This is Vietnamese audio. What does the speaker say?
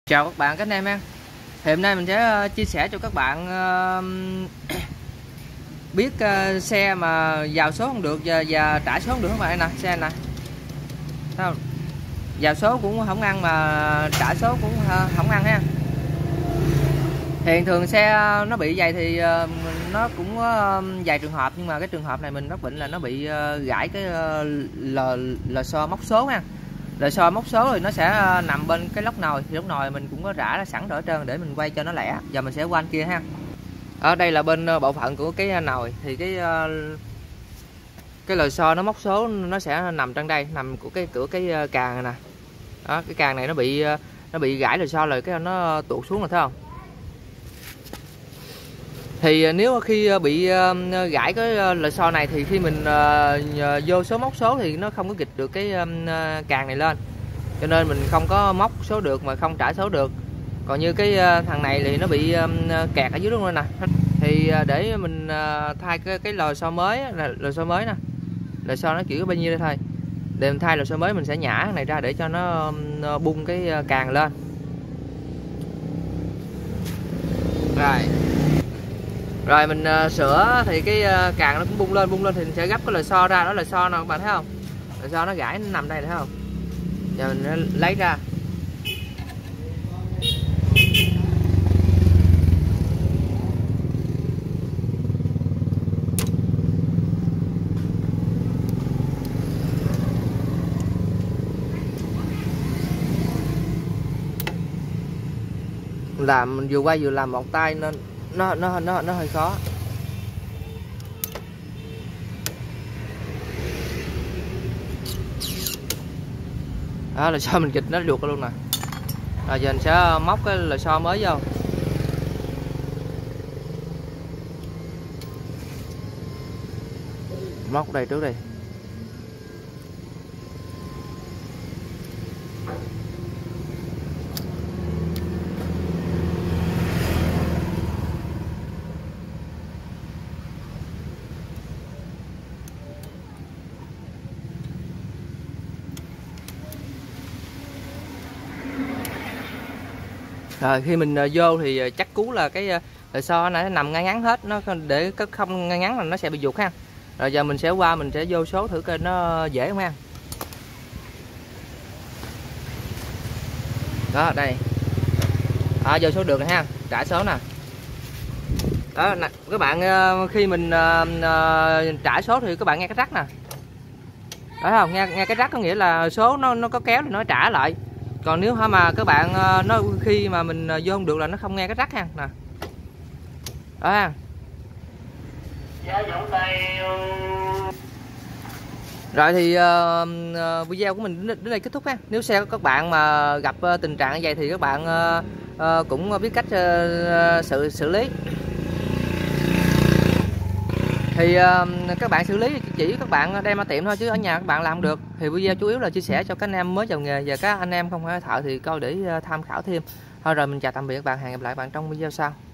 Chào các bạn, các anh em ha. Thì hôm nay mình sẽ chia sẻ cho các bạn biết xe mà vào số không được và trả số không được các bạn. Đây nè, xe này sao vào số cũng không ăn mà trả số cũng không ăn ha. Thì thường xe nó bị vậy thì nó cũng có vài trường hợp, nhưng mà cái trường hợp này mình rất bệnh là nó bị gãy cái lò xo móc số ha. Lò xo móc số thì nó sẽ nằm bên cái lốc nồi, thì lốc nồi mình cũng có rã sẵn ở trơn để mình quay cho nó lẻ. Giờ mình sẽ qua anh kia ha. Ở đây là bên bộ phận của cái nồi, thì cái lò xo nó móc số nó sẽ nằm trong đây, nằm của cái cửa cái càng này nè. Đó, cái càng này nó bị gãy lò xo rồi, cái nó tuột xuống rồi thấy không? Thì nếu khi bị gãy cái lò xo này thì khi mình vô số móc số thì nó không có kịch được cái càng này lên, cho nên mình không có móc số được mà không trả số được. Còn như cái thằng này thì nó bị kẹt ở dưới luôn nè. Thì để mình thay cái lò xo mới là lò xo mới nè, lò xo nó chỉ có bao nhiêu đây thôi. Để mình thay lò xo mới mình sẽ nhả cái này ra để cho nó bung cái càng lên. Rồi mình sửa thì cái càng nó cũng bung lên thì mình sẽ gấp cái lò xo ra. Đó là xo nào các bạn thấy không? Lò xo nó gãy, nó nằm đây thấy không? Giờ mình lấy ra. Làm mình vừa quay vừa làm một tay nên nó hơi khó. Đó là xo mình kịch nó ruột luôn nè. Rồi giờ mình sẽ móc cái lò xo mới vô. Móc đây trước đi. Rồi khi mình vô thì chắc cú là cái lò xo này nó nằm ngay ngắn hết, nó để cái không ngay ngắn là nó sẽ bị vụt ha. Rồi giờ mình sẽ vô số thử coi nó dễ không ha. Đó đây. Vô số được này ha, trả số nè. Đó nè, các bạn khi mình trả số thì các bạn nghe cái rắc nè. Đấy không? Nghe cái rắc có nghĩa là số nó có kéo thì nó trả lại. Còn nếu mà các bạn nó khi mà mình vô không được là nó không nghe cái rắc ha nè. Đó ha. Rồi thì video của mình đến đây kết thúc ha. Nếu xe của các bạn mà gặp tình trạng như vậy thì các bạn cũng biết cách xử lý. Thì các bạn xử lý chỉ các bạn đem ra tiệm thôi, chứ ở nhà các bạn làm không được. Thì video chủ yếu là chia sẻ cho các anh em mới vào nghề, và các anh em không phải thợ thì coi để tham khảo thêm. Thôi rồi mình chào tạm biệt các bạn, hẹn gặp lại các bạn trong video sau.